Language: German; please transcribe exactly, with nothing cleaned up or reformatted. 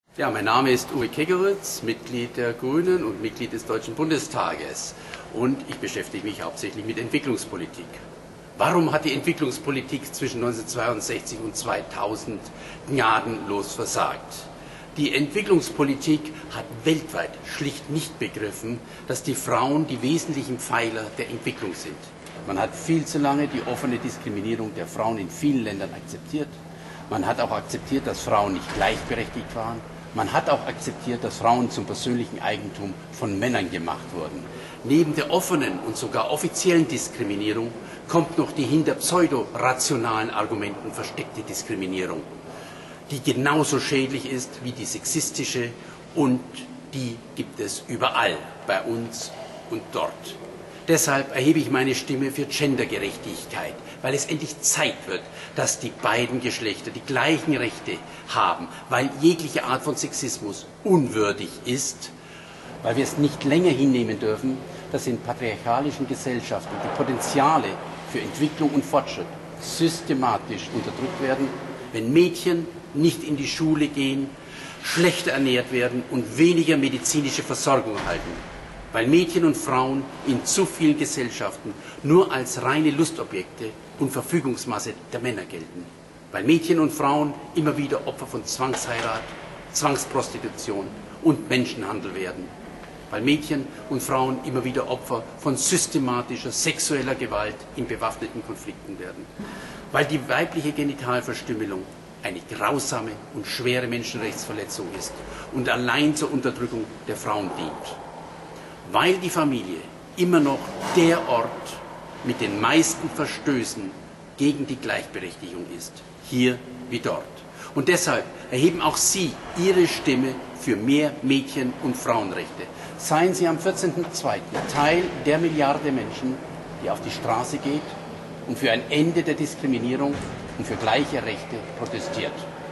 Ja, mein Name ist Uwe Kegeritz, Mitglied der Grünen und Mitglied des Deutschen Bundestages. Und ich beschäftige mich hauptsächlich mit Entwicklungspolitik. Warum hat die Entwicklungspolitik zwischen neunzehnhundertzweiundsechzig und zweitausend gnadenlos versagt? Die Entwicklungspolitik hat weltweit schlicht nicht begriffen, dass die Frauen die wesentlichen Pfeiler der Entwicklung sind. Man hat viel zu lange die offene Diskriminierung der Frauen in vielen Ländern akzeptiert. Man hat auch akzeptiert, dass Frauen nicht gleichberechtigt waren. Man hat auch akzeptiert, dass Frauen zum persönlichen Eigentum von Männern gemacht wurden. Neben der offenen und sogar offiziellen Diskriminierung kommt noch die hinter pseudorationalen Argumenten versteckte Diskriminierung, die genauso schädlich ist wie die sexistische, und die gibt es überall, bei uns und dort. Deshalb erhebe ich meine Stimme für Gendergerechtigkeit, weil es endlich Zeit wird, dass die beiden Geschlechter die gleichen Rechte haben, weil jegliche Art von Sexismus unwürdig ist, weil wir es nicht länger hinnehmen dürfen, dass in patriarchalischen Gesellschaften die Potenziale für Entwicklung und Fortschritt systematisch unterdrückt werden, wenn Mädchen nicht in die Schule gehen, schlechter ernährt werden und weniger medizinische Versorgung erhalten, weil Mädchen und Frauen in zu vielen Gesellschaften nur als reine Lustobjekte und Verfügungsmasse der Männer gelten, weil Mädchen und Frauen immer wieder Opfer von Zwangsheirat, Zwangsprostitution und Menschenhandel werden, weil Mädchen und Frauen immer wieder Opfer von systematischer sexueller Gewalt in bewaffneten Konflikten werden, weil die weibliche Genitalverstümmelung eine grausame und schwere Menschenrechtsverletzung ist und allein zur Unterdrückung der Frauen dient, weil die Familie immer noch der Ort mit den meisten Verstößen gegen die Gleichberechtigung ist, hier wie dort. Und deshalb erheben auch Sie Ihre Stimme für mehr Mädchen- und Frauenrechte. Seien Sie am vierzehnten zweiten Teil der Milliarde Menschen, die auf die Straße geht und für ein Ende der Diskriminierung und für gleiche Rechte protestiert.